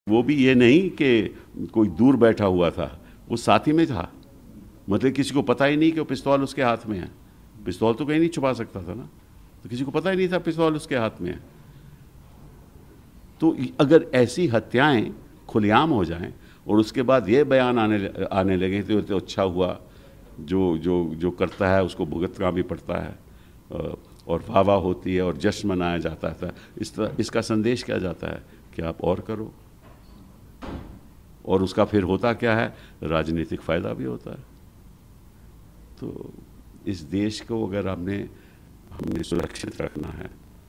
वो भी ये नहीं कि कोई दूर बैठा हुआ था, वो साथ ही में था। मतलब किसी को पता ही नहीं कि वो पिस्तौल उसके हाथ में है। पिस्तौल तो कहीं नहीं छुपा सकता था ना, तो किसी को पता ही नहीं था पिस्तौल उसके हाथ में है। तो अगर ऐसी हत्याएं खुलेआम हो जाएं और उसके बाद ये बयान आने लगे तो अच्छा हुआ, जो करता है उसको भुगतना भी पड़ता है और वाह होती है और जश्न मनाया जाता है। इसका संदेश क्या जाता है कि आप और करो, और उसका फिर होता क्या है, राजनीतिक फायदा भी होता है। तो इस देश को अगर हमने सुरक्षित रखना है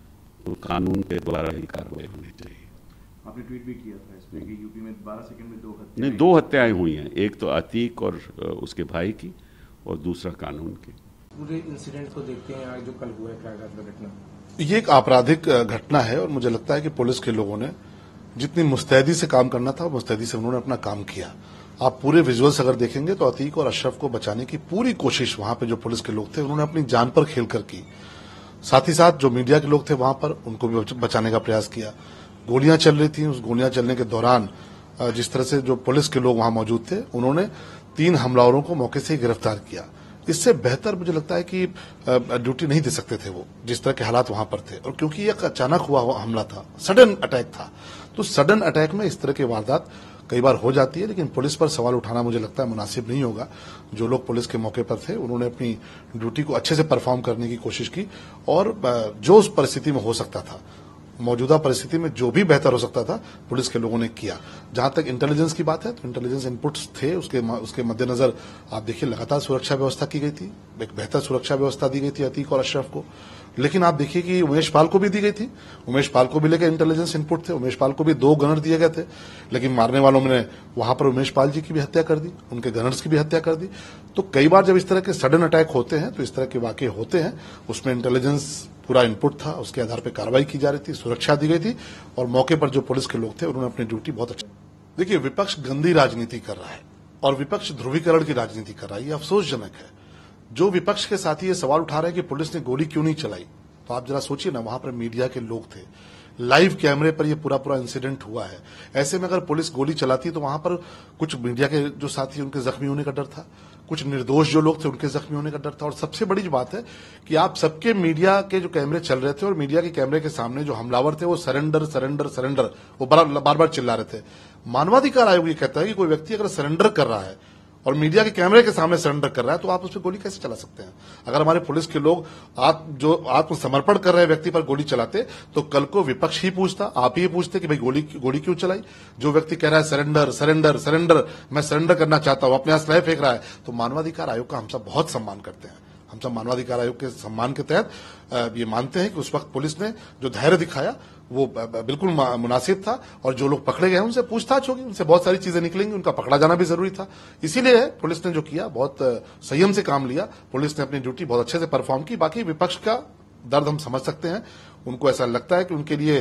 तो कानून के द्वारा ही कार्रवाई होनी चाहिए। आपने ट्वीट भी किया था इस पे कि यूपी में 12 सेकंड में दो हत्याएं हुई हैं, एक तो अतीक और उसके भाई की, और दूसरा कानून की। पूरे इंसिडेंट को देखते हैं आज जो कल हुआ है प्रयागराज में घटना, ये एक आपराधिक घटना है और मुझे लगता है कि पुलिस के लोगों ने जितनी मुस्तैदी से काम करना था मुस्तैदी से उन्होंने अपना काम किया। आप पूरे विजुअल्स अगर देखेंगे तो अतीक और अशरफ को बचाने की पूरी कोशिश वहां पे जो पुलिस के लोग थे उन्होंने अपनी जान पर खेल कर की। साथ ही साथ जो मीडिया के लोग थे वहां पर उनको भी बचाने का प्रयास किया। गोलियां चल रही थी, उस गोलियां चलने के दौरान जिस तरह से जो पुलिस के लोग वहां मौजूद थे उन्होंने 3 हमलावरों को मौके से ही गिरफ्तार किया। इससे बेहतर मुझे लगता है कि ड्यूटी नहीं दे सकते थे वो, जिस तरह के हालात वहां पर थे। और क्योंकि एक अचानक हुआ हमला था, सडन अटैक था, तो सडन अटैक में इस तरह की वारदात कई बार हो जाती है, लेकिन पुलिस पर सवाल उठाना मुझे लगता है मुनासिब नहीं होगा। जो लोग पुलिस के मौके पर थे उन्होंने अपनी ड्यूटी को अच्छे से परफॉर्म करने की कोशिश की और जो उस परिस्थिति में हो सकता था, मौजूदा परिस्थिति में जो भी बेहतर हो सकता था पुलिस के लोगों ने किया। जहां तक इंटेलिजेंस की बात है तो इंटेलिजेंस इनपुट्स थे, उसके मद्देनजर आप देखिए लगातार सुरक्षा व्यवस्था की गई थी, एक बेहतर सुरक्षा व्यवस्था दी गई थी अतीक और अशरफ को। लेकिन आप देखिए कि उमेश पाल को भी दी गई थी, उमेश पाल को भी लेकर इंटेलिजेंस इनपुट थे, उमेश पाल को भी 2 गनर दिए गए थे, लेकिन मारने वालों ने वहां पर उमेश पाल जी की भी हत्या कर दी, उनके गनर्स की भी हत्या कर दी। तो कई बार जब इस तरह के सडन अटैक होते हैं तो इस तरह के वाकये होते हैं, उसमें इंटेलिजेंस पूरा इनपुट था, उसके आधार पर कार्रवाई की जा रही थी, सुरक्षा दी गई थी और मौके पर जो पुलिस के लोग थे उन्होंने अपनी ड्यूटी बहुत अच्छी। देखिए, विपक्ष गंदी राजनीति कर रहा है और विपक्ष ध्रुवीकरण की राजनीति कर रहा है, ये अफसोसजनक है। जो विपक्ष के साथी ये सवाल उठा रहे हैं कि पुलिस ने गोली क्यों नहीं चलाई, तो आप जरा सोचिए ना, वहां पर मीडिया के लोग थे, लाइव कैमरे पर ये पूरा इंसिडेंट हुआ है। ऐसे में अगर पुलिस गोली चलाती तो वहां पर कुछ मीडिया के जो साथी उनके जख्मी होने का डर था, कुछ निर्दोष जो लोग थे उनके जख्मी होने का डर था। और सबसे बड़ी जो बात है कि आप सबके मीडिया के जो कैमरे चल रहे थे और मीडिया के कैमरे के सामने जो हमलावर थे वो सरेंडर सरेंडर सरेंडर वो बार बार चिल्ला रहे थे। मानवाधिकार आयोग ये कहता है कि कोई व्यक्ति अगर सरेंडर कर रहा है और मीडिया के कैमरे के सामने सरेंडर कर रहा है तो आप उस पर गोली कैसे चला सकते हैं। अगर हमारे पुलिस के लोग जो आत्मसमर्पण कर रहे व्यक्ति पर गोली चलाते तो कल को विपक्ष ही पूछता, आप ही पूछते कि भाई गोली क्यों चलाई। जो व्यक्ति कह रहा है सरेंडर सरेंडर सरेंडर, मैं सरेंडर करना चाहता हूं, अपने असलहे फेंक रहा है, तो मानवाधिकार आयोग का हम सब बहुत सम्मान करते हैं। हम सब मानवाधिकार आयोग के सम्मान के तहत ये मानते हैं कि उस वक्त पुलिस ने जो धैर्य दिखाया वो बिल्कुल मुनासिब था और जो लोग पकड़े गए उनसे पूछताछ होगी, उनसे बहुत सारी चीजें निकलेंगी, उनका पकड़ा जाना भी जरूरी था। इसीलिए पुलिस ने जो किया बहुत संयम से काम लिया, पुलिस ने अपनी ड्यूटी बहुत अच्छे से परफॉर्म की। बाकी विपक्ष का दर्द हम समझ सकते हैं, उनको ऐसा लगता है कि उनके लिए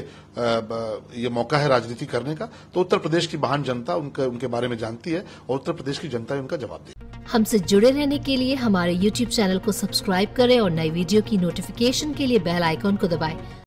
ये मौका है राजनीति करने का, तो उत्तर प्रदेश की महान जनता उनके बारे में जानती है और उत्तर प्रदेश की जनता उनका जवाब दी। हमसे जुड़े रहने के लिए हमारे YouTube चैनल को सब्सक्राइब करें और नई वीडियो की नोटिफिकेशन के लिए बेल आइकॉन को दबाएं।